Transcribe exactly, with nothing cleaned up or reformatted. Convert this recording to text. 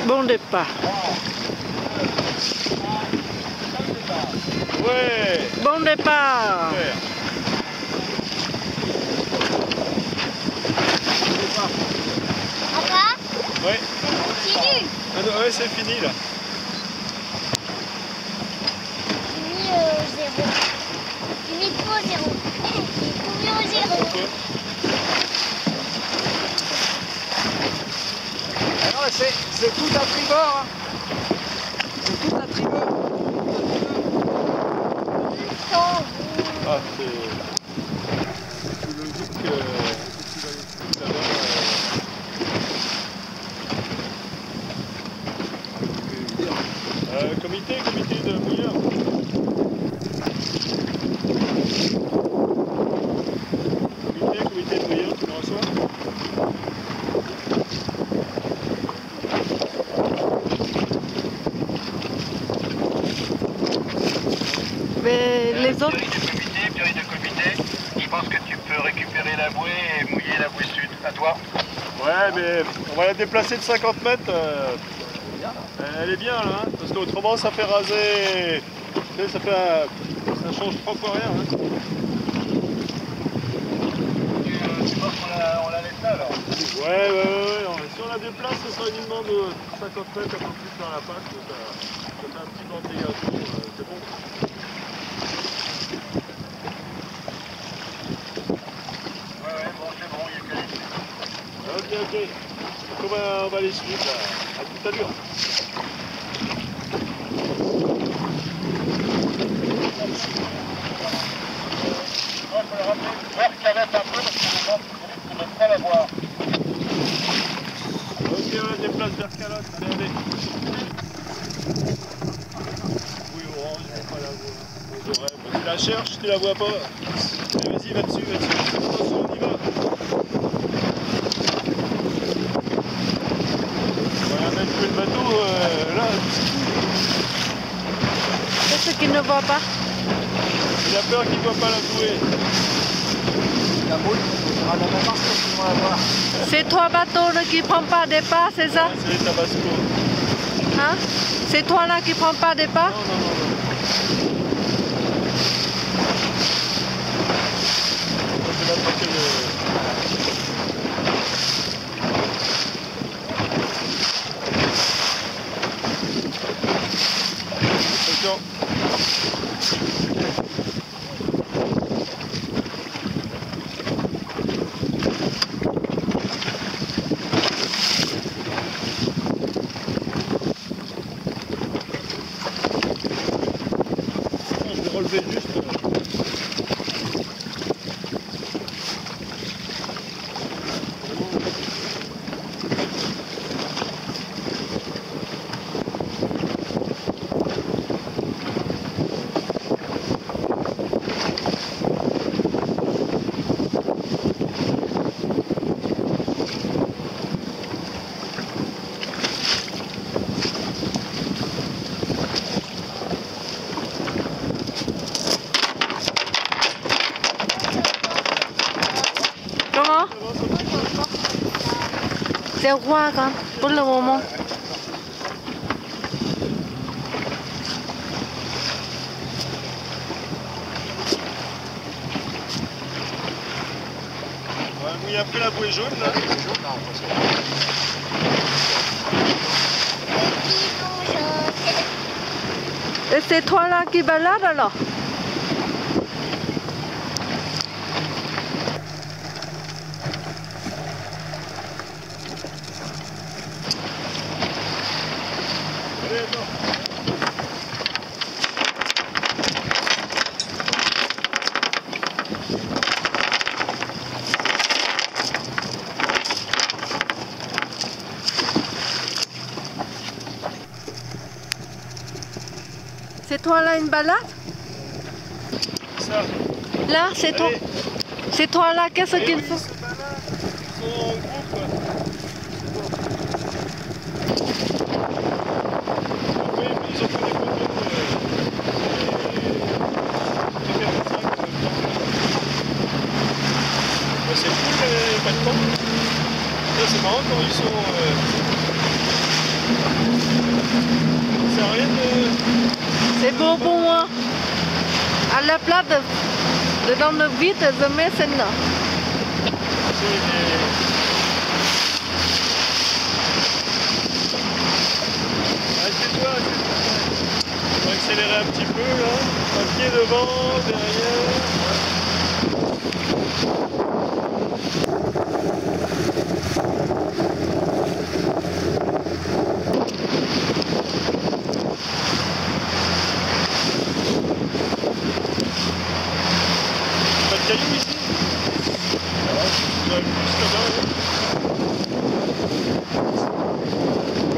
Bon départ. Ouais. Bon départ. Ouais. Papa, Ouais. continue. Ah non, ouais, c'est fini là. Fini au zéro. Fini au zéro. Fini au zéro. Ah non, c'est tout à tribord. Hein. C'est tout à tribord. Ah, c'est c'est logique que tu vas laisser tout à l'heure. Euh, comité, comité de mouilleur. Comité, comité de mouilleur, tu le reçois? Mais les autres... Purée de comité, je pense que tu peux récupérer la bouée et mouiller la bouée sud. À toi. Ouais, mais on va la déplacer de cinquante mètres. Euh, elle est bien là, hein, parce qu'autrement ça fait raser. Tu sais, ça fait un, ça change trois fois rien. Hein. Tu, euh, tu penses qu'on la, on la laisse là alors? Ouais, ouais, ouais, ouais. Si on la déplace, ce sera uniquement de cinquante mètres, un peu plus vers la passe. Ça, ça fait un petit banc de dégagement, euh, c'est bon. Ouais, ouais, bon, c'est bon, il y a qu'à laisser. Ok, ok. Donc on va, on va les suivre là, à toute allure. Il faut le rappeler, vers calette un peu parce qu'on ne peut pas la voir. Ok, on la déplace vers Calotte. Allez, allez. Oui, orange, je ne peux pas la voir. On devrait. Tu la cherches, tu la vois pas. Allez, vas-y, va dessus, va dessus. Attention, on y va. On va la mettre le bateau euh, là. C'est ce qui ne voit pas. Il a peur qu'il ne voit pas la bouée. La boule, on sera la même marque qu'ils vont la voir. C'est trois bateaux là, qui ne prennent pas des pas, c'est ça? Ouais, c'est les Tabasco. Hein? C'est toi là qui ne prends pas des pas? Non, non, non, non. Je vais attraper le... Attention. Je vais relever juste. Comment? C'est roi quand, pour le moment. Ouais, oui, après la bouée jaune là. Et c'est toi là qui balade alors? Allez, attends. C'est toi là une balade? Ça. Là, c'est toi. Allez. C'est toi là, qu'est-ce Eh qu'il oui, faut? ils se baladent. Ils sont en groupe. Oui, ils ont fait des photos. C'est cool les patrons. C'est marrant quand ils sont... Euh... trop bon, hein. À la place de, de dans le vide, je mets celle-là. Assieds-toi, assieds-toi. On va accélérer un petit peu là. Un pied devant, derrière.